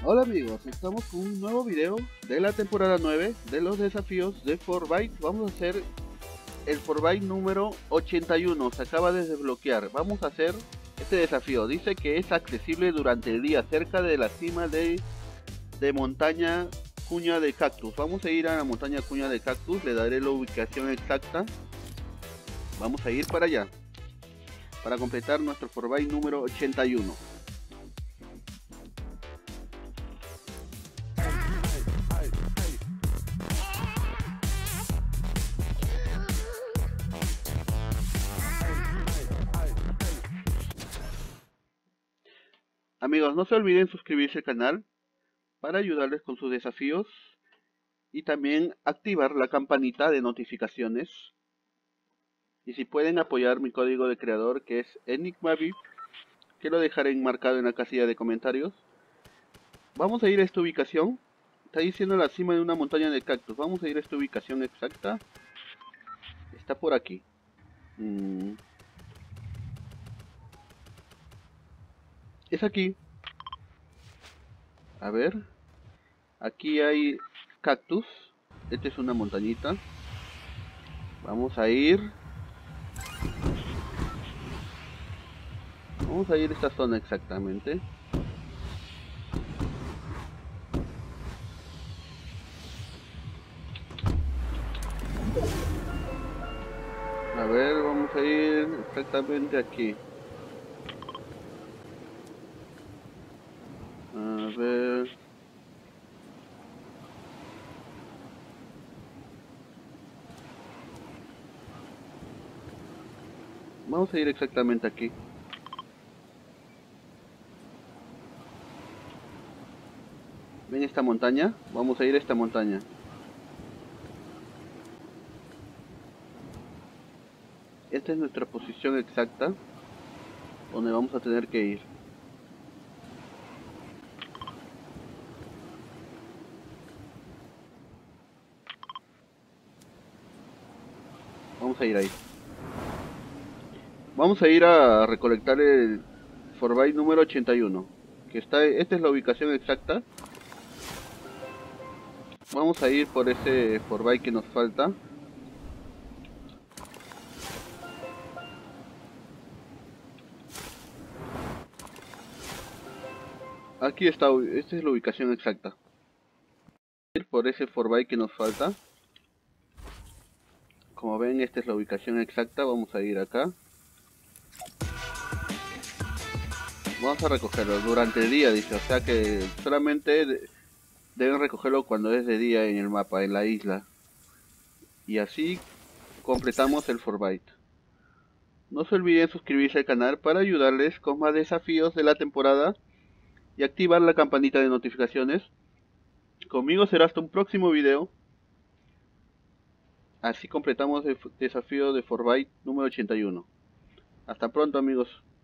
Hola amigos, estamos con un nuevo video de la temporada 9 de los desafíos de Fortbyte. Vamos a hacer el Fortbyte número 81, se acaba de desbloquear. Vamos a hacer este desafío, dice que es accesible durante el día cerca de la cima de montaña Cuña de Cactus. Vamos a ir a la montaña Cuña de Cactus, le daré la ubicación exacta. Vamos a ir para allá, para completar nuestro Fortbyte número 81. Amigos, no se olviden suscribirse al canal para ayudarles con sus desafíos y también activar la campanita de notificaciones. Y si pueden apoyar mi código de creador, que es EnigmaVip, que lo dejaré enmarcado en la casilla de comentarios. Vamos a ir a esta ubicación. Está diciendo la cima de una montaña de cactus. Vamos a ir a esta ubicación exacta. Está por aquí. Es aquí. A ver. Aquí hay cactus. Esta es una montañita. Vamos a ir. Vamos a ir a esta zona exactamente. A ver, vamos a ir exactamente aquí. A ver. Vamos a ir exactamente aquí. ¿Ven esta montaña? Vamos a ir a esta montaña. Esta es nuestra posición exacta donde vamos a tener que ir. Vamos a ir ahí. Vamos a ir a recolectar el Fortbyte número 81, que está, esta es la ubicación exacta. Vamos a ir por ese Fortbyte que nos falta. Aquí está, esta es la ubicación exacta. Ir por ese Fortbyte que nos falta. Como ven, esta es la ubicación exacta. Vamos a ir acá. Vamos a recogerlo durante el día, dice, o sea que solamente deben recogerlo cuando es de día en el mapa, en la isla. Y así completamos el Fortbyte. No se olviden suscribirse al canal para ayudarles con más desafíos de la temporada y activar la campanita de notificaciones. Conmigo será hasta un próximo video. Así completamos el desafío de Fortbyte número 81. Hasta pronto amigos.